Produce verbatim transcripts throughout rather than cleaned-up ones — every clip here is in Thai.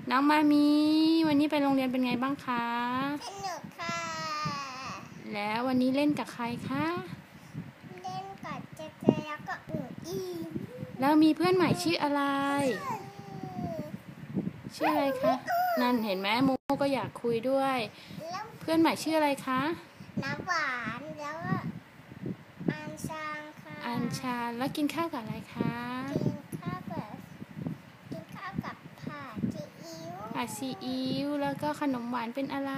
น้องมามีวันนี้ไปโรงเรียนเป็นไงบ้างคะสนุกค่ะแล้ววันนี้เล่นกับใครคะเล่นกับเจเจแล้วก็อูอีแล้วมีเพื่อนใหม่ชื่ออะไรชื่ออะไรคะนั่นเห็นไหมโมโมก็อยากคุยด้วยเพื่อนใหม่ชื่ออะไรคะน้ำหวานแล้วก็อัญชาค่ะอัญชาแล้วกินข้าวกับอะไรคะกินข้าวกับกินข้าวกับผัดซีอิ๊วผัดซีอิ๊วแล้วก็ขนมหวานเป็นอะไร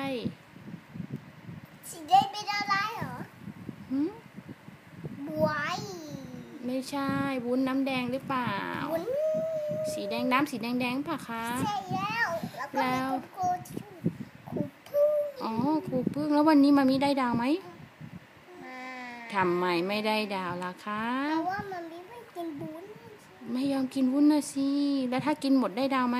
สีแดงเป็นอะไรเหรอหืมบวยไม่ใช่วุ้นน้ำแดงหรือเปล่าวุ้นสีแดงน้ำสีแดงแดงป่ะคะใช่แล้วแล้วก็มีครูครูพึ่งอ๋อครูพึ่งแล้ววันนี้มามีได้ดาวไหมทำไมไม่ได้ดาวล่ะคะเพราะว่ามามีไม่กินวุ้นไม่ยอมกินวุ้นนะสิแล้วถ้ากินหมดได้ดาวไหม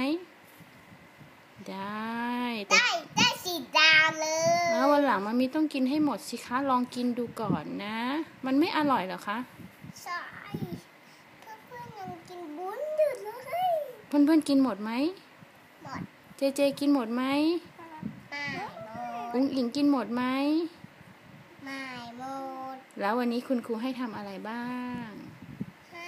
ได้ได้ได้สีดาวเลยแล้ววันหลังมามีต้องกินให้หมดสิคะลองกินดูก่อนนะมันไม่อร่อยหรอคะใช่เพื่อนๆยังกินวุ้นอยู่เลยเพื่อนๆกินหมดไหมหมดเจเจกินหมดไหมไม่หมดอุ้งอิงกินหมดไหมไม่หมดแล้ววันนี้คุณครูให้ทำอะไรบ้างให้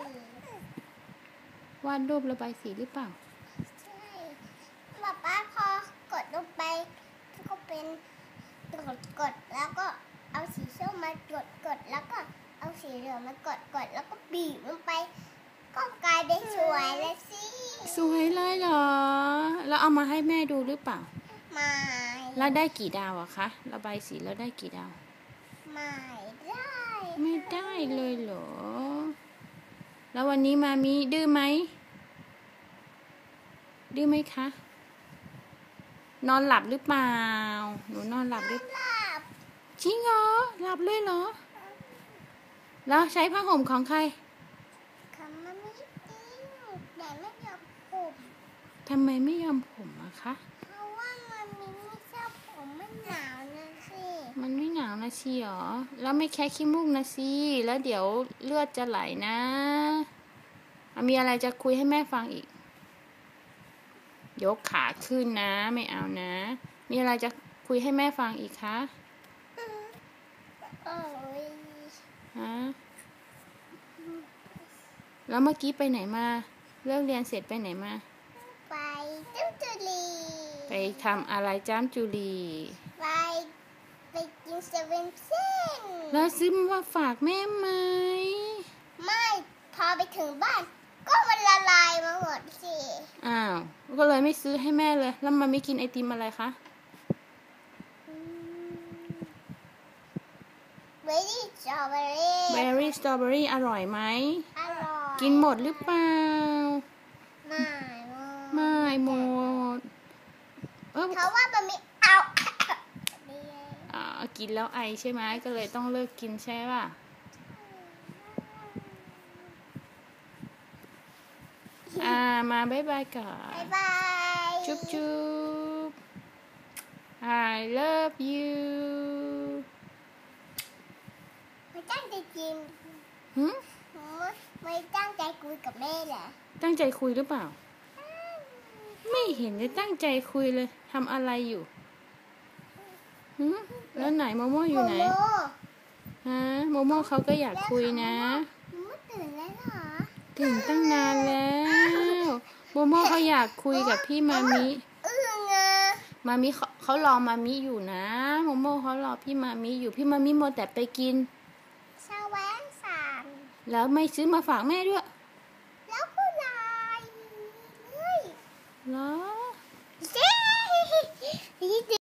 วาดรูประบายสีหรือเปล่าใช่ป๊าป๊าพอกดลงไปก็เป็นกดกดแล้วก็เอาสีส้มมากดกดแล้วก็เอาสีเหลืองมากดกดแล้วก็บีบลงไปก็กลายเป็นสวยแล้วสิสวยเลยเหรอแล้วเอามาให้แม่ดูหรือเปล่าไม่แล้วได้กี่ดาวอะคะระบายสีแล้วได้กี่ดาวไม่ได้ไม่ได้เลยเหรอแล้ววันนี้มามีดื้อไหมดื้อไหมคะนอนหลับหรือเปล่าหนูนอนหลับหรือจริงเหรอหลับเลยเหรอแล้วใช้ผ้าห่มของใครของมามีแต่ไม่ยอมผมทำไมไม่ยอมผมอะคะเพราะว่ามามีไม่ชอบผมมันหนาวนะสิมันไม่หนาวนะสิหรอแล้วไม่แค่ขี้มูกนะสิแล้วเดี๋ยวเลือดจะไหลนะมีอะไรจะคุยให้แม่ฟังอีกยกขาขึ้นนะไม่เอานะมีอะไรจะคุยให้แม่ฟังอีกคะโอ้ยฮะแล้วเมื่อกี้ไปไหนมาเลิกเรียนเสร็จไปไหนมาไปจ้ำจุลีไปทำอะไรจ้ำจุลีไปไปกินเซเว่นเซ่นแล้วซื้อมาฝากแม่ไหมไม่พอไปถึงบ้านก็มันละลายมาหมดสิอ้าวก็เลยไม่ซื้อให้แม่เลยแล้วมันไม่กินไอติมอะไรคะเบอร์รี่สตรอเบอรี่เบอร์รี่สตรอเบอรี่อร่อยไหมอร่อยกินหมดหรือเปล่าไม่หมดไม่หมดเออเพราะว่ามันมีเอาอ่ากินแล้วไอใช่ไหมก็เลยต้องเลิกกินใช่ป่ะอ่ามาบ๊ายบายก่อนบ๊ายบายจุ๊บจุ๊บ I love you ไม่ตั้งใจกินหืมไม่ตั้งใจคุยกับแม่เหรอตั้งใจคุยหรือเปล่าไม่เห็นจะตั้งใจคุยเลยทำอะไรอยู่หืมแล้วไหนโมโม่อยู่ไหนฮะโมโม่เขาก็อยากคุยนะตื่นแล้วเหรอตื่นตั้งนานแล้วโมโม่เขาอยากคุยกับพี่มามิมามิเขาเขารอมามิอยู่นะโมโม่เขารอพี่มามิอยู่พี่มามิโมแต่ไปกินชาแวนสามแล้วไม่ซื้อมาฝากแม่ด้วย